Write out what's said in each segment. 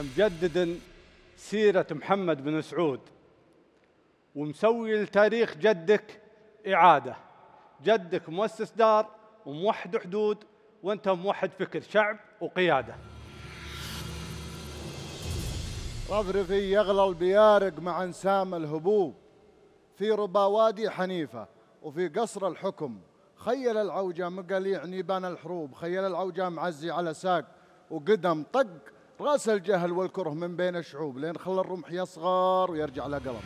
مجدد سيرة محمد بن سعود ومسوي لتاريخ جدك إعادة. جدك مؤسس دار وموحد حدود، وانت موحد فكر شعب وقيادة. رفرفي يغلى البيارق مع انسام الهبوب، في ربا وادي حنيفة وفي قصر الحكم. خيل العوجة مقليع نيبان الحروب، خيل العوجة معزي على ساق وقدم طق راس الجهل والكره من بين الشعوب، لين خلى الرمح يصغر ويرجع لقلم.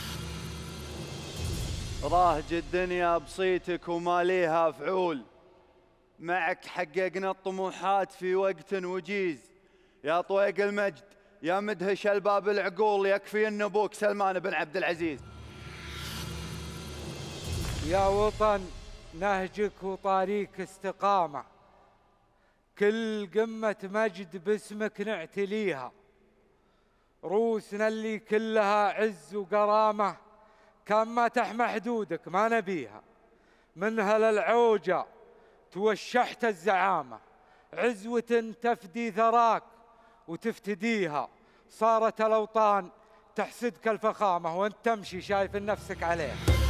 راهج الدنيا بصيتك وما ليها فعول، معك حققنا الطموحات في وقت وجيز. يا طويق المجد يا مدهش الباب العقول، يكفي ان ابوك سلمان بن عبد العزيز. يا وطن نهجك وطريق استقامة، كل قمة مجد باسمك نعتليها. روسنا اللي كلها عز وكرامة، كان ما تحمى حدودك ما نبيها. منها للعوجة توشحت الزعامة، عزوة تفدي ثراك وتفتديها. صارت الأوطان تحسدك الفخامة وانت تمشي شايف نفسك عليها.